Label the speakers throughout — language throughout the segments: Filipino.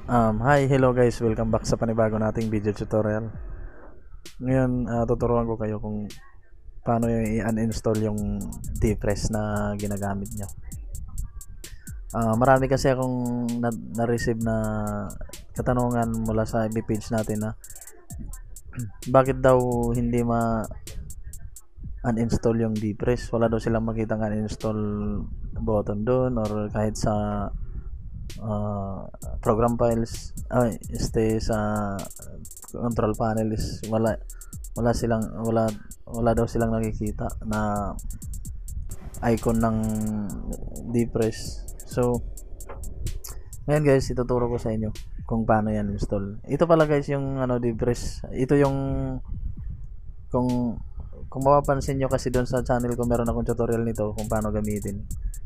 Speaker 1: Hi, hello guys, welcome back sa panibago nating video tutorial. Ngayon, tuturuan ko kayo kung paano yung i-uninstall yung Deep Freeze na ginagamit nyo. Marami kasi akong na-receive na katanungan mula sa FB page natin na bakit daw hindi uninstall yung Deep Freeze. Wala daw silang makitang uninstall button doon or kahit sa program files sa control panel is wala daw silang nakikita na icon ng Deep Freeze. So ngayon guys, ituturo ko sa inyo kung paano yan install. Ito pala guys yung Deep Freeze. Ito yung kung mapapansin nyo kasi doon sa channel ko meron akong tutorial nito kung paano gamitin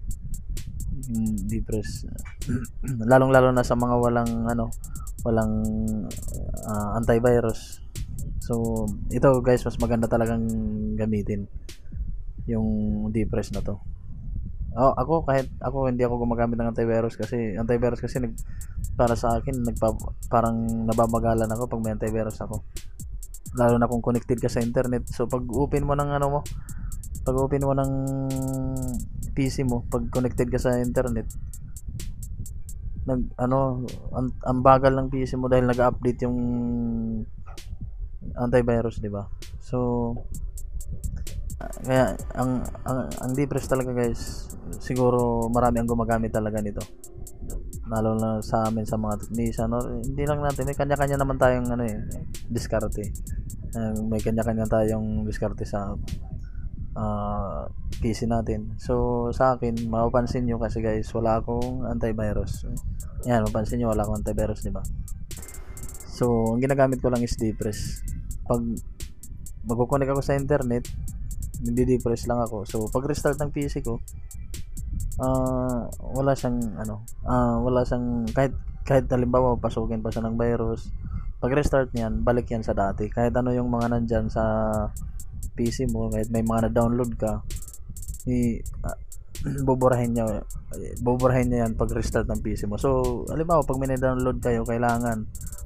Speaker 1: Deep Freeze. Lalong-lalo na sa mga walang antivirus. So ito guys, mas maganda talagang gamitin yung Deep Freeze na to. Kahit ako hindi ako gumagamit ng antivirus kasi para sa akin parang nababagalan ako pag may antivirus ako. Lalo na kung connected ka sa internet. So pag open mo ng PC mo, pag connected ka sa internet, ang bagal ng PC mo dahil nag-update yung antivirus, di ba? So kaya ang Deep Freeze talaga guys, siguro marami ang gumagamit talaga nito, lalo na sa amin sa mga technician, or hindi lang natin, may kanya-kanya naman tayong diskarte. May kanya-kanya tayong diskarte sa PC natin. So sa akin, mapapansin nyo kasi guys, wala akong antivirus. Yan, mapapansin nyo wala akong antivirus, di ba? So ang ginagamit ko lang is Deep Freeze. Pag magko-connect ako sa internet, Deep Freeze lang ako. So pag restart ng PC ko, wala siyang kahit halimbawa pasukin pa siya ng virus, pag restart niyan, balik yan sa dati. Kahit ano yung mga nandyan sa PC mo, kahit may mga na-download ka, buburahin niya yan pag restart ng PC mo. So halimbawa pag may na-download kayo, kailangan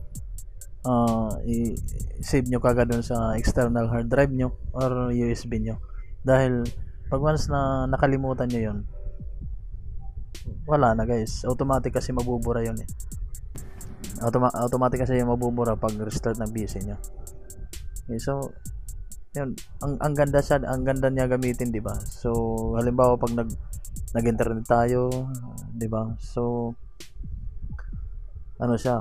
Speaker 1: i-save nyo kagad dun sa external hard drive nyo or USB nyo, dahil pag once na nakalimutan nyo yun, wala na guys, automatic kasi mabubura yun automatic kasi mabubura pag restart ng PC nyo. Okay, so yun, ang ganda niya gamitin, di ba? So halimbawa pag nag-internet tayo, di ba? So siya,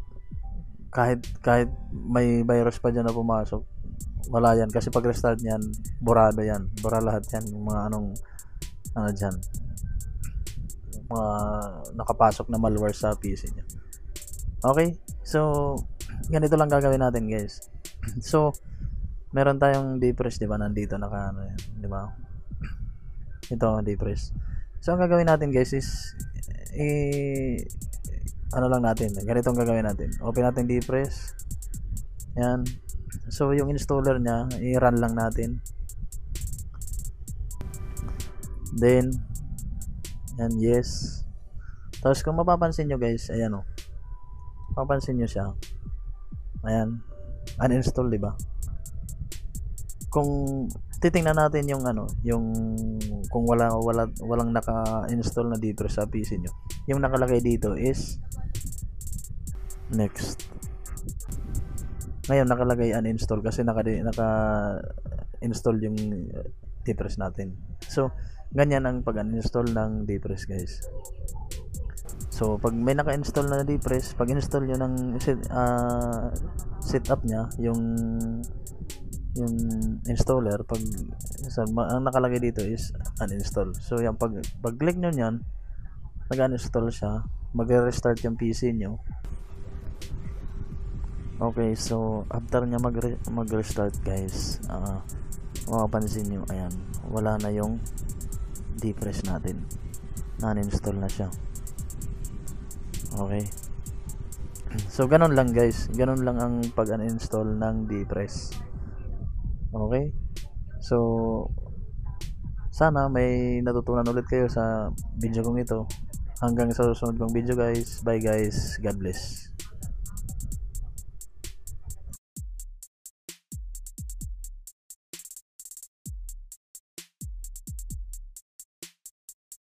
Speaker 1: kahit may virus pa dyan na pumasok, wala yan kasi pag restart niyan, bura lahat yan, yung mga dyan, mga nakapasok na malware sa PC niya. Okay, so ganito lang gagawin natin guys. So meron tayong Deep Freeze, di ba? Nandito di ba? Ito Deep Freeze. So ang gagawin natin guys is ganitong gagawin natin. Open natin Deep Freeze. Yan. So yung installer niya, i-run lang natin. Then yan, yes. Tapos kung mapapansin nyo guys, ayan mapapansin nyo siya. Ayan, uninstall, di ba? Kung titingnan natin yung kung walang naka-install na dito sa PC nyo, yung nakalagay dito is next. Ngayon nakalagay uninstall kasi naka-install yung Deep Freeze natin. So ganyan ang pag-uninstall ng Deep Freeze guys. So pag may naka-install na Deep Freeze, pag install nyo ng setup nya, yung installer, ang nakalagay dito is uninstall. So yan, pag click nyo nyan, nag-uninstall siya, mag-restart yung PC nyo. Okay, so after nya mag-restart guys, mapapansin nyo, ayan, wala na yung Deep Freeze natin, na-uninstall na siya. Okay, so ganun lang guys, ganun lang ang pag-uninstall ng Deep Freeze. Okay, so sana may natutunan ulit kayo sa video kong ito. Hanggang sa susunod kong video guys. Bye guys. God bless.